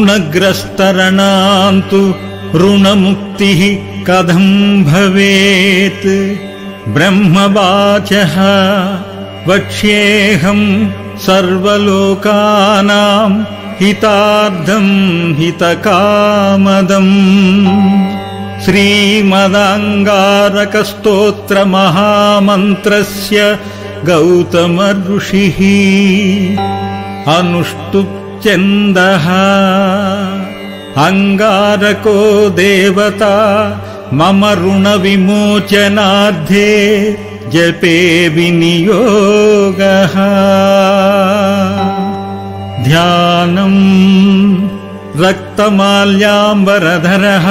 ऋणग्रस्तरणान्तु ऋणमुक्तिः कथं भवेत्। ब्रह्मवाचः वक्ष्येऽहं सर्वलोकानां हितार्थं हितकामदम्। श्रीमदाङ्गारकस्तोत्रमहामन्त्रस्य गौतम ऋषिः अनुष्टुप्छन्दः। अंगारको देवता मम ऋणविमोचनार्थे जपे विनियोगः। ध्यानम् रक्तमाल्याम्बरधरः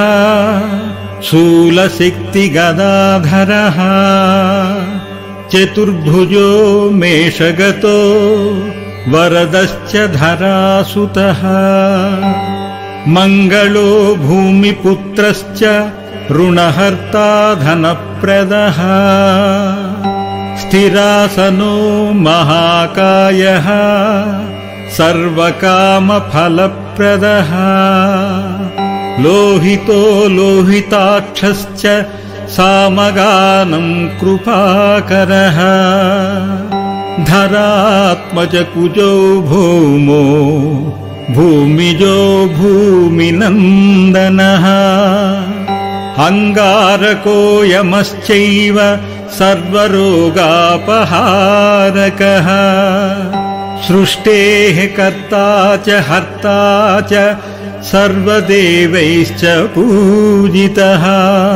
शूलसिक्तिगदाधरः। चतुर्भुजो मेषगतो वरदश्च धरासुतः। मंगलो भूमिपुत्रश्च ऋणहर्ता धनप्रदः। स्थिरासनो महाकायः सर्वकामफलप्रदः। लोहितो लोहिताक्षश्च सामगानं कृपाकरः। धरात्मज कुजो भौमो भूमिजो भूमिनन्दनः। अंगारको यमश्चैव सर्वरोगापहारकः। सृष्टेः कर्ता च हर्ता च सर्वदेवैश्च पूजितः।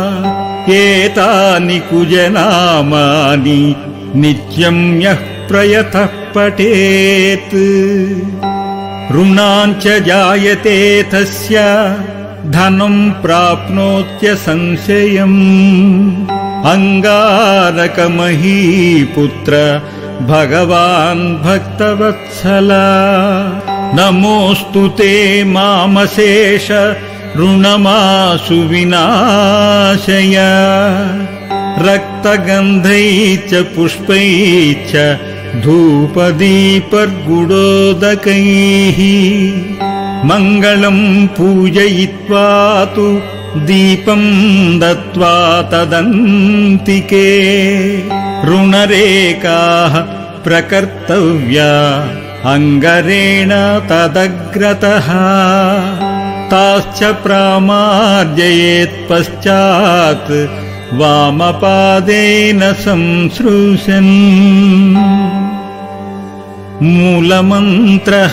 एतानि कुजनामानि नित्यं यः प्रयतः पठेत्। ऋणाञ्च जायते तस्य धनं प्राप्नोत्य संशयम्। अंगारकमहीपुत्र भगवान् भक्तवत्सला। नमोऽस्तु ते मामशेष ऋणमाशु विनाशय। रक्तगन्धैश्च पुष्पैश्च धूपदीपगुडोदकैः। मङ्गलं पूजयित्वा तु दीपं दत्त्वा तदन्तिके। ऋणरेखाः प्रकर्तव्या अंगरेण तदग्रतः। ताश्च प्रामार्जयेत् पश्चात् वामपादेन संसृशन्। मूलमन्त्रः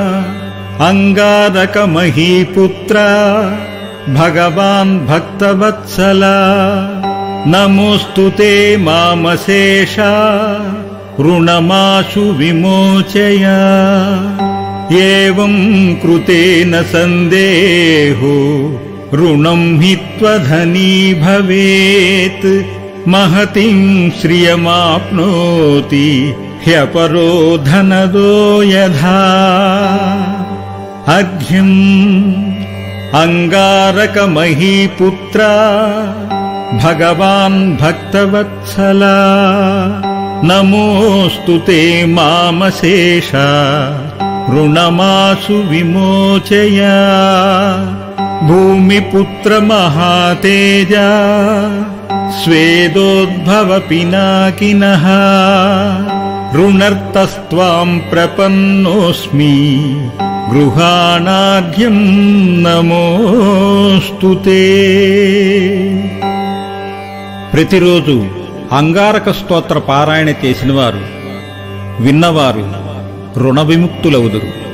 अंगारकमहीपुत्र भगवान् भक्तवत्सला। नमोऽस्तु ते मामशेष ऋणमाशु विमोचय। एवं कृतेन सन्देहो ऋणं हित्वा धनी भवेत्। महतीं श्रियमाप्नोति ह्यपरो धनदो यथा। अर्घ्यम् अंगारकमहीपुत्र भगवान् भक्तवत्सला। नमोऽस्तु ते मामशेष ऋणमाशु विमोचय। भूमिपुत्र महातेज स्वेदोद्भव पिनाकिनः। ऋणर्तस्त्वां प्रपन्नोऽस्मि गृहाणार्घ्यं नमोऽस्तु ते। ప్రతిరోజు అంగారక స్తోత్ర పారాయణ చేసినవారు విన్నవారు రుణ విముక్తులవుదురు.